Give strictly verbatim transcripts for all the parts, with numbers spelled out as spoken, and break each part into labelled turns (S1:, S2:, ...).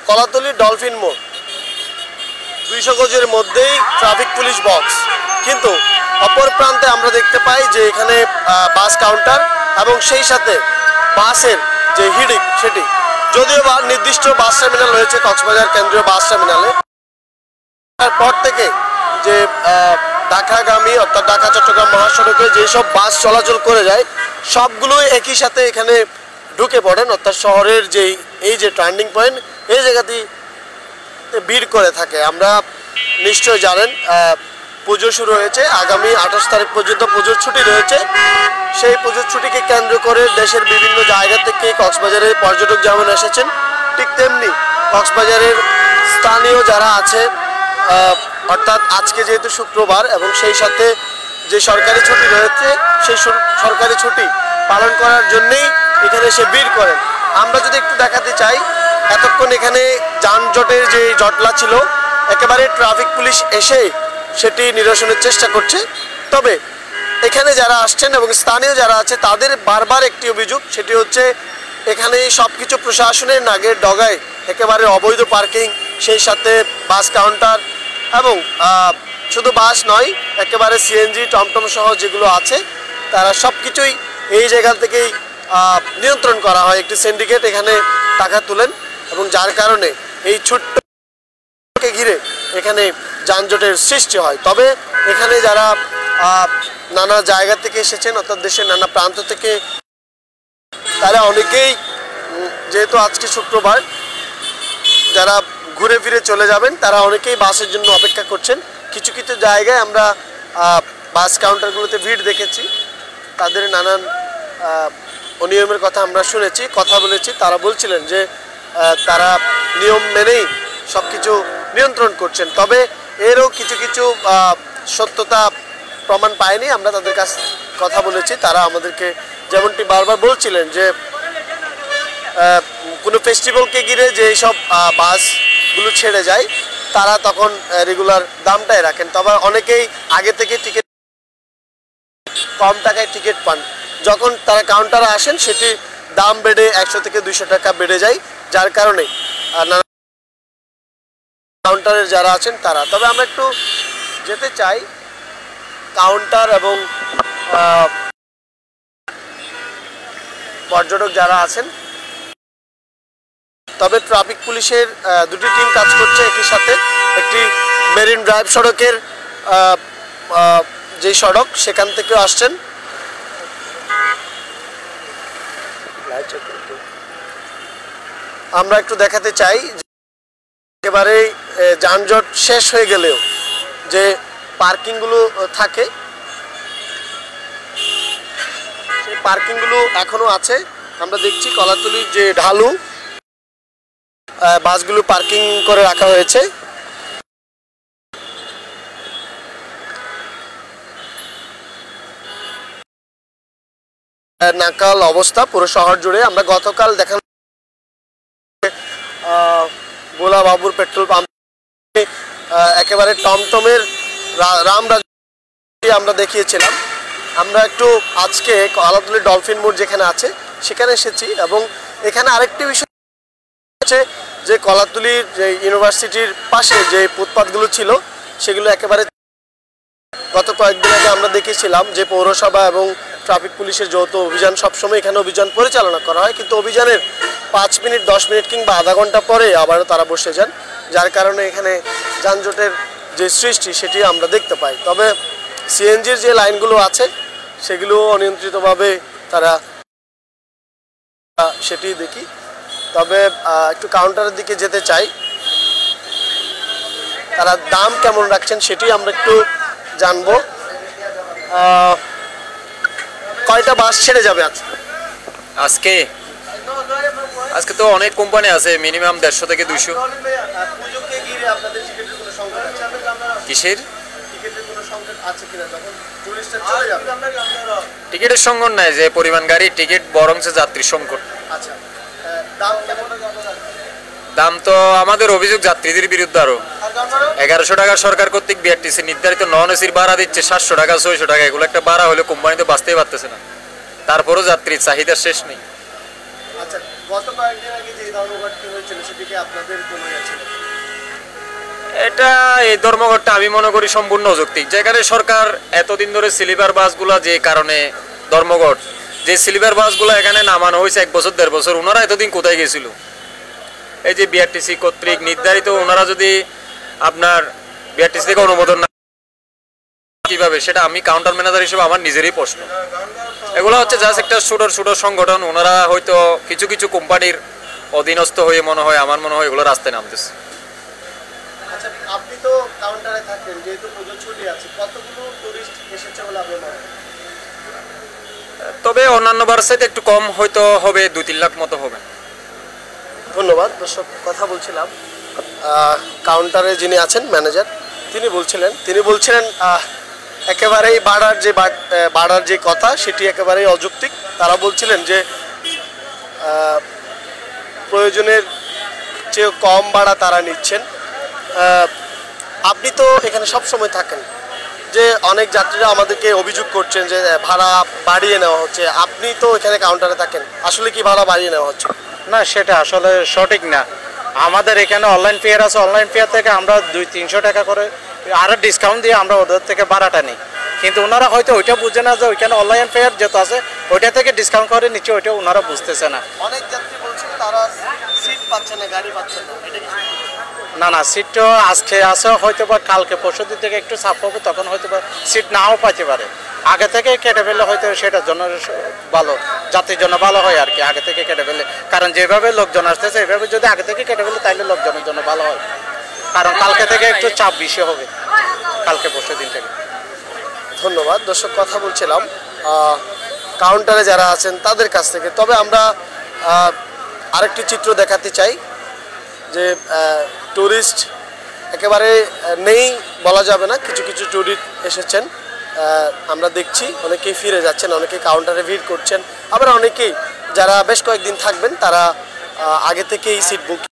S1: Kolatoli dolphin মোড় দুইশো গজের মধ্যেই ট্রাফিক পুলিশ বক্স, কিন্তু অপর প্রান্তে আমরা দেখতে পাই যে এখানে বাস কাউন্টার এবং সেই সাথে বাসের যে হিডিং সেটি, যদিও বা নির্দিষ্ট বাস টার্মিনাল রয়েছে কক্সবাজার কেন্দ্রীয় বাস টার্মিনালে, তারপর থেকে যে ঢাকাগামী অর্থাৎ ঢাকা চট্টগ্রাম মহাসড়কে যেসব বাস চলাচল করে যায় সবগুলোই একই সাথে এখানে ঢুকে পড়েন, অর্থাৎ শহরের যেই এই যে টার্নিং পয়েন্ট এই জায়গাতেই ভিড় করে থাকে। আমরা নিশ্চয় জানেন পুজো শুরু হয়েছে, আগামী আঠাশ তারিখ পর্যন্ত পুজোর ছুটি রয়েছে। সেই পুজোর ছুটিকে কেন্দ্র করে দেশের বিভিন্ন জায়গা থেকে কক্সবাজারে পর্যটক যেমন এসেছেন, ঠিক তেমনি কক্সবাজারের স্থানীয় যারা আছে, অর্থাৎ আজকে যেহেতু শুক্রবার এবং সেই সাথে যে সরকারি ছুটি রয়েছে সেই সরকারি ছুটি পালন করার জন্যেই এখানে এসে ভিড় করেন। আমরা যদি একটু দেখাতে চাই, এতক্ষণ এখানে যানজটের যে জটলা ছিল একেবারে ট্রাফিক পুলিশ এসে সেটি নিরসনের চেষ্টা করছে। তবে এখানে যারা আসছেন এবং স্থানীয় যারা আছে তাদের বারবার একটি অভিযোগ, সেটি হচ্ছে এখানে সব কিছু প্রশাসনের নাগের ডগায় একেবারে অবৈধ পার্কিং, সেই সাথে বাস কাউন্টার এবং শুধু বাস নয় একেবারে সিএনজি টমটম সহ যেগুলো আছে তারা সব কিছুই এই জায়গা থেকেই নিয়ন্ত্রণ করা হয়। একটি সিন্ডিকেট এখানে টাকা তুলেন এবং যার কারণে এই ছোট্টকে ঘিরে এখানে যানজটের সৃষ্টি হয়। তবে এখানে যারা নানা জায়গা থেকে এসেছেন অর্থাৎ দেশের নানা প্রান্ত থেকে, তারা অনেকেই যেহেতু আজকে শুক্রবার যারা ঘুরে ফিরে চলে যাবেন তারা অনেকেই বাসের জন্য অপেক্ষা করছেন। কিছু কিছু জায়গায় আমরা বাস কাউন্টারগুলোতে ভিড় দেখেছি, তাদের নানান অনিয়মের কথা আমরা শুনেছি, কথা বলেছি। তারা বলছিলেন যে তারা নিয়ম মেনেই সব কিছু নিয়ন্ত্রণ করছেন, তবে এরও কিছু কিছু সত্যতা প্রমাণ পায়নি। আমরা তাদের কাছে কথা বলেছি, তারা আমাদেরকে যেমনটি বারবার বলছিলেন যে কোনো ফেস্টিভ্যালকে ঘিরে যে সব বাসগুলো ছেড়ে যায় তারা তখন রেগুলার দামটাই রাখেন, তবে অনেকেই আগে থেকে টিকিট কম টাকায় টিকিট পান। যখন তারা কাউন্টারে আসেন সেটি দাম বেড়ে একশো থেকে দুইশো টাকা বেড়ে যায়, যার কারণে নানা কাউন্টারের যারা আছেন তারা। তবে আমরা একটু যেতে চাই কাউন্টার এবং পর্যটক যারা আছেন। তবে ট্রাফিক পুলিশের দুটি টিম কাজ করছে একই সাথে। একটি মেরিন ড্রাইভ সড়কের যে সড়ক সেখান থেকেও আসছেন। আমরা একটু দেখাতে চাই একেবারে যানজট শেষ হয়ে গেলেও যে পার্কিংগুলো থাকে সেই পার্কিংগুলো এখনো আছে। আমরা দেখছি কলাতলীর যে ঢালু বাসগুলো পার্কিং করে রাখা হয়েছে। নাকাল অবস্থা পুরো শহর জুড়ে। আমরা গতকাল দেখালাম গোলা বাবুর পেট্রোল পাম্প একেবারে টমটমের রামরাজ আমরা দেখিয়েছিলাম। আমরা একটু আজকে কলাতলী ডলফিন মোড় যেখানে আছে সেখানে এসেছি এবং এখানে আরেকটি বিষয় হচ্ছে যে কলাতলীর যে ইউনিভার্সিটির পাশে যে ফুটপাথগুলো ছিল সেগুলো একেবারে গত কয়েকদিন আগে আমরা দেখেছিলাম যে পৌরসভা এবং ট্রাফিক পুলিশের যৌথ অভিযান, সবসময় এখানে অভিযান পরিচালনা করা হয়, কিন্তু অভিযানের পাঁচ মিনিট দশ মিনিট কিংবা আধা ঘন্টা পরে আবারও তারা বসে যান, যার কারণে এখানে যানজটের যে সৃষ্টি সেটি আমরা দেখতে পাই। তবে সিএনজির যে লাইনগুলো আছে সেগুলো অনিয়ন্ত্রিতভাবে তারা সেটি দেখি। তবে একটু কাউন্টারের দিকে যেতে চাই, তারা দাম কেমন রাখছেন সেটি আমরা একটু জানবো। কয়টা বাস ছেড়ে যাবে আজকে?
S2: আজকে আজকে তো অনেক কোম্পানি আছে, মিনিমাম দেড়শো থেকে দুইশো। কিসের টিকিটের সংকট নাই, যে পরিমাণ গাড়ি টিকিট বরং যাত্রীর সংকট। দাম তো আমাদের অভিযোগ যাত্রীদের বিরুদ্ধে আরো এগারোশো টাকা সরকার কর্তৃক বিআরটিসি নির্ধারিত নন এসির ভাড়া দিচ্ছে সাতশো টাকা ছয়শো টাকা। এগুলো একটা ভাড়া হলে কোম্পানি তো বাঁচতেই পারতেছে না, তারপরও যাত্রীর চাহিদা শেষ নেই।
S1: গত কয়েকদিন আগে যে ধর্মঘটটি হয়েছিল সেটিকে আপনাদের কোনো ইয়ে ছিল?
S2: এটা এই ধর্মঘটটা আমি মনে করি সম্পূর্ণ অযৌক্তিক। যেখানে সরকার এতদিন ধরে স্লিপার বাসগুলো যে কারণে ধর্মঘট, যে স্লিপার বাসগুলো এখানে নামানো হয়েছে এক বছর দেড় বছর, ওনারা এতদিন কোথায় গেছিল? এই যে বিআরটিসি কর্তৃক নির্ধারিত, ওনারা যদি আপনার বিআরটিসি থেকে অনুমোদন না কিভাবে, সেটা আমি কাউন্টার ম্যানেজার হিসেবে আমার নিজেরই প্রশ্ন। এগুলো হচ্ছে জাস্ট একটা ছোট ছোট সংগঠন, ওনারা হয়তো কিছু কিছু কোম্পানির অধীনস্থ হয়ে মনে হয়, আমার মনে হয় এগুলো রাস্তায় নামতেছে।
S1: আচ্ছা, আপনি তো কাউন্টারে থাকেন, যেহেতু পুজোর ছুটি আছে, কতগুলো টুরিস্ট এসেছে বলে আপনি মনে হয়?
S2: তবে অন্যান্য বার সাথে একটু কম হয়তো হবে, দুই তিন লাখ মতো হবে।
S1: ধন্যবাদ। দর্শক, কথা বলছিলাম আহ, কাউন্টারে যিনি আছেন ম্যানেজার, তিনি বলছিলেন তিনি বলছিলেন আহ, একেবারেই বাড়ার যে বাড়- আহ, বাড়ার যে কথা সেটি একেবারেই অযৌক্তিক। তারা বলছিলেন যে আহ, প্রয়োজনের চেয়ে কম ভাড়া তারা নিচ্ছেন। আহ, আপনি তো এখানে সব সময় থাকেন, যে অনেক যাত্রীরা আমাদেরকে অভিযোগ করছেন যে আহ, ভাড়া বাড়িয়ে নেওয়া হচ্ছে। আপনি তো এখানে কাউন্টারে থাকেন, আসলে কি ভাড়া বাড়িয়ে নেওয়া হচ্ছে?
S3: না, সেটা আসলে সঠিক না। আমাদের এখানে অনলাইন ফেয়ার আছে, অনলাইন ফেয়ার থেকে আমরা দুই তিনশো টাকা করে আরও ডিসকাউন্ট দিয়ে আমরা ওদের থেকে ভাড়াটা নিই, কিন্তু ওনারা হয়তো ওইটা বুঝে না যে ওইখানে অনলাইন ফেয়ার যেহেতু আছে ওইটা থেকে ডিসকাউন্ট করে নিচ্ছে, ওইটা ওনারা বুঝতেছে না।
S1: অনেক যাত্রী বলছেন তারা সিট পাচ্ছে না, গাড়ি পাচ্ছে না, এটা কি?
S3: না না, সিটটা আজকে আছে, হয়তো বা কালকে পরশু দিন থেকে একটু চাপ হবে, তখন হয়তো বা সিট নাও পাইতে পারে। আগে থেকে কেটে ফেললে হয়তো সেটার জন্য ভালো, যাত্রীর জন্য ভালো হয় আর কি, আগে থেকে কেটে ফেললে। কারণ যেভাবে লোকজন আসতেছে এইভাবে যদি আগে থেকে কেটে ফেলে তাহলে লোকজনের জন্য ভালো হয়, কারণ কালকে থেকে একটু চাপ বেশি হবে, কালকে পরশু দিন থেকে।
S1: ধন্যবাদ। দর্শক, কথা বলছিলাম আহ, কাউন্টারে যারা আছেন তাদের কাছ থেকে। তবে আমরা আহ, আরেকটি চিত্র দেখাতে চাই যে ট্যুরিস্ট একেবারে আহ, নেই বলা যাবে না, কিছু কিছু ট্যুরিস্ট এসেছেন। আহ, আমরা দেখছি অনেকেই ফিরে যাচ্ছেন, অনেকেই কাউন্টারে ভিড় করছেন, আবার অনেকেই যারা বেশ কয়েকদিন থাকবেন তারা আহ, আগে থেকেই সিট বুক।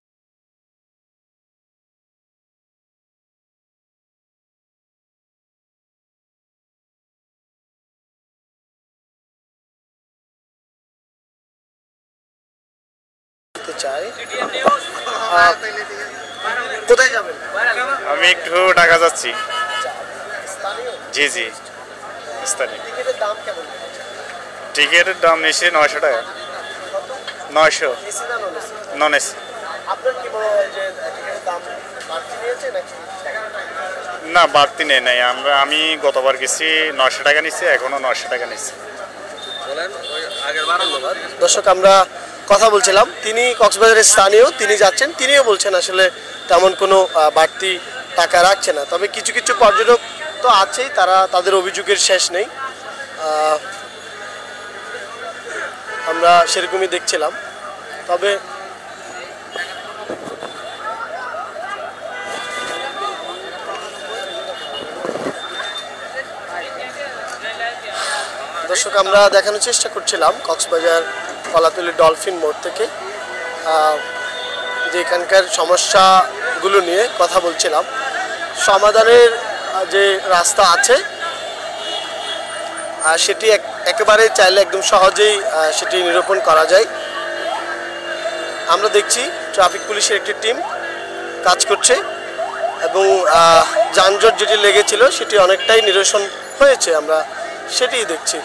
S1: চাই আহ, কোথায় যাবেন?
S4: আমি একটু ঢাকা যাচ্ছি।
S1: স্থানীয়?
S4: জি জি, স্থানীয়।
S1: টিকিটের দাম কেমন?
S4: টিকিটের দাম নিচ্ছে নয়শো টাকা। নয়শো
S1: এসি না নন এসি?
S4: Non AC.
S1: আপনার কি মনে হয় যে টিকিটের দাম বাড়তি নিয়েছে নাকি?
S4: না, বাড়তি নেই নাই। আমরা আমি গতবার গেছি নয়শো টাকা নিচ্ছি, এখনো নয়শো টাকা নিচ্ছি।
S1: দর্শক, আমরা কথা বলছিলাম, তিনি কক্সবাজারের স্থানীয়, তিনি যাচ্ছেন, তিনিও বলছেন আসলে তেমন কোনো আহ, বাড়তি টাকা রাখছে না। তবে কিছু কিছু পর্যটক তো আছেই, তারা তাদের অভিযোগের শেষ নেই। আহ, আমরা সেরকমই দেখছিলাম। তবে দর্শক, আমরা দেখানোর চেষ্টা করছিলাম কক্সবাজার কলাতলী ডলফিন মোড় থেকে, আহ, যে এখানকার সমস্যাগুলো নিয়ে কথা বলছিলাম। সমাধানের আহ, যে রাস্তা আছে আহ, সেটি এক- একেবারে চাইলে একদম সহজেই আহ, সেটি নিরূপণ করা যায়। আমরা দেখছি ট্রাফিক পুলিশের একটি টিম কাজ করছে এবং আহ, যানজট যেটি লেগেছিল সেটি অনেকটাই নিরসন হয়েছে, আমরা সেটিই দেখছি।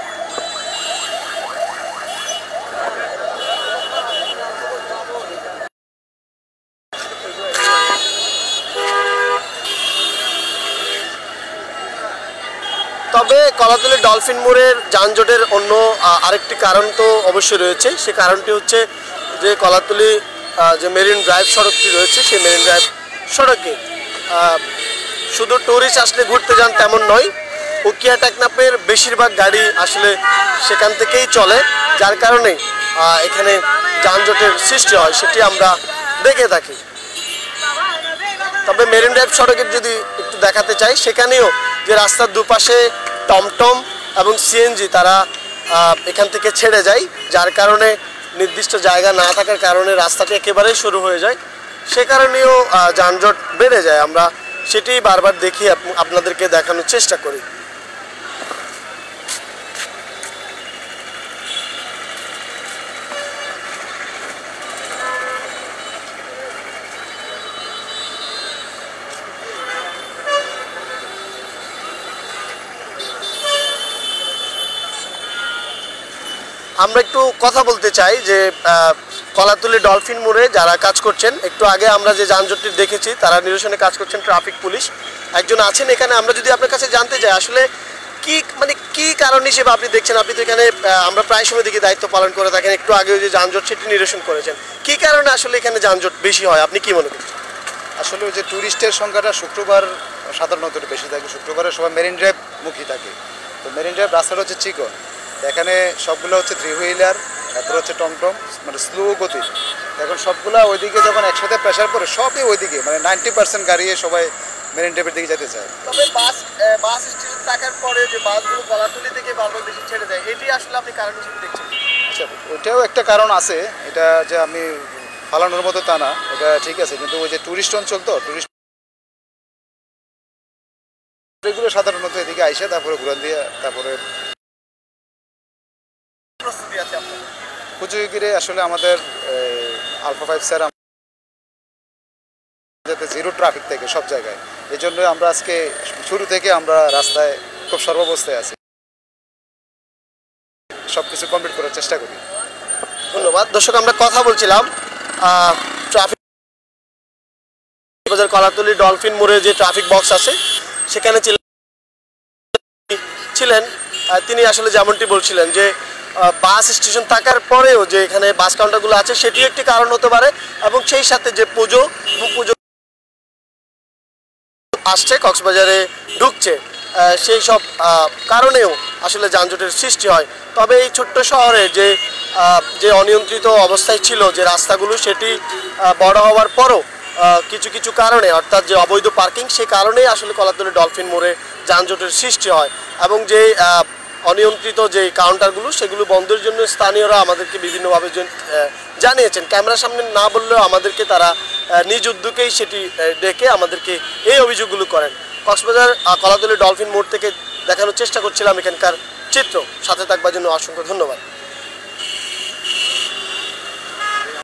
S1: তবে কলাতলী ডলফিন মোড়ের যানজটের অন্য আহ, আরেকটি কারণ তো অবশ্যই রয়েছে। সে কারণটি হচ্ছে যে কলাতলী আহ, যে মেরিন ড্রাইভ সড়কটি রয়েছে, সেই মেরিন ড্রাইভ সড়কে আহ, শুধু টুরিস্ট আসলে ঘুরতে যান তেমন নয়, উকিয়া টেকনাফের বেশিরভাগ গাড়ি আসলে সেখান থেকেই চলে, যার কারণে আহ, এখানে যানজটের সৃষ্টি হয়, সেটি আমরা দেখে থাকি। তবে মেরিন ড্রাইভ সড়কের যদি একটু দেখাতে চাই, সেখানেও যে রাস্তার দুপাশে টমটম এবং সিএনজি তারা আহ, এখান থেকে ছেড়ে যায়, যার কারণে নির্দিষ্ট জায়গা না থাকার কারণে রাস্তাটি একেবারেই শুরু হয়ে যায়, সে কারণেও আহ, যানজট বেড়ে যায়। আমরা সেটি বারবার দেখি, আপ- আপনাদেরকে দেখানোর চেষ্টা করি। আমরা একটু কথা বলতে চাই যে আহ, কলাতলী ডলফিন মোড়ে যারা কাজ করছেন, একটু আগে আমরা যে যানজটটি দেখেছি তারা নিরসনে কাজ করছেন ট্রাফিক পুলিশ একজন আছেন এখানে। আমরা যদি আপনার কাছে জানতে চাই আসলে কি মানে কি কারণ হিসেবে আপনি দেখছেন, আপনি তো এখানে আহ, আমরা প্রায় সময় দেখি দায়িত্ব পালন করে থাকেন, একটু আগে যে যানজট সেটি নিরসন করেছেন, কি কারণে আসলে এখানে যানজট বেশি হয় আপনি কি মনে করছেন?
S5: আসলে ওই যে ট্যুরিস্টের সংখ্যাটা শুক্রবার সাধারণত বেশি থাকে, শুক্রবারে সবাই মেরিন ড্রাইভ মুখী থাকে। তো মেরিন ড্রাইভ রাস্তাটা হচ্ছে চিকন, এখানে সবগুলো হচ্ছে থ্রি হুইলার, তারপর হচ্ছে টমটম, মানে স্লো গতি। এখন সবগুলা ওইদিকে যখন একসাথে প্রেশার পড়ে সবই ওইদিকে, মানে নাইনটি পার্সেন্ট গাড়ি সবাই মেরিন ড্রাইভের দিকে যেতে চায়।
S1: তবে বাস বাস স্টেশন থাকার পরে যে বাসগুলো কলাতলী থেকে বারবার বেশি ছেড়ে দেয়, এটি আসলে আপনি কারণ হিসেবে দেখছেন?
S5: আচ্ছা, ওইটাও একটা কারণ আছে, এটা যে আমি ফালানোর মতো তা না, এটা ঠিক আছে, কিন্তু ওই যে ট্যুরিস্ট অঞ্চল তো ট্যুরিস্ট এগুলো সাধারণত এদিকে আইসে তারপরে ঘুরান দিয়ে তারপরে
S1: প্রস্তুতি আছে আপনার?
S5: কুচুগিরে আসলে আমাদের আলফা ফাইভ স্যার যাতে জিরো ট্রাফিক থেকে সব জায়গায়, এই জন্য আমরা আজকে শুরু থেকে আমরা রাস্তায় খুব সর্বাবস্থায় আছি, সব কিছু কমপ্লিট করার চেষ্টা করি।
S1: ধন্যবাদ। দর্শক, আমরা কথা বলছিলাম ট্রাফিক বাজার কলাতলী ডলফিন মোড়ে যে ট্রাফিক বক্স আছে সেখানে ছিলেন ছিলেন আহ, তিনি আসলে যেমনটি বলছিলেন যে আহ, বাস স্টেশন থাকার পরেও যে এখানে বাস কাউন্টারগুলো আছে সেটি একটি কারণ হতে পারে, এবং সেই সাথে যে পুজো এবং পুজো আসছে কক্সবাজারে ঢুকছে আহ, সেই সব আহ, কারণেও আসলে যানজটের সৃষ্টি হয়। তবে এই ছোট্ট শহরে যে আহ, যে অনিয়ন্ত্রিত অবস্থায় ছিল যে রাস্তাগুলো, সেটি আহ, বড় হওয়ার পরও আহ, কিছু কিছু কারণে, অর্থাৎ যে অবৈধ পার্কিং, সেই কারণেই আসলে কলাতলী ডলফিন মোড়ে যানজটের সৃষ্টি হয়। এবং যে আহ, অনিয়ন্ত্রিত যে কাউন্টারগুলো সেগুলো বন্ধের জন্য স্থানীয়রা আমাদেরকে বিভিন্নভাবে জন- আহ, জানিয়েছেন। ক্যামেরার সামনে না বললেও আমাদেরকে তারা আহ, নিজ উদ্যোগেই সেটি আহ, ডেকে আমাদেরকে এই অভিযোগগুলো করেন। কক্সবাজার আহ, কলাতলী ডলফিন মোড় থেকে দেখানোর চেষ্টা করছিলাম এখানকার চিত্র। সাথে থাকবার জন্য অসংখ্য ধন্যবাদ।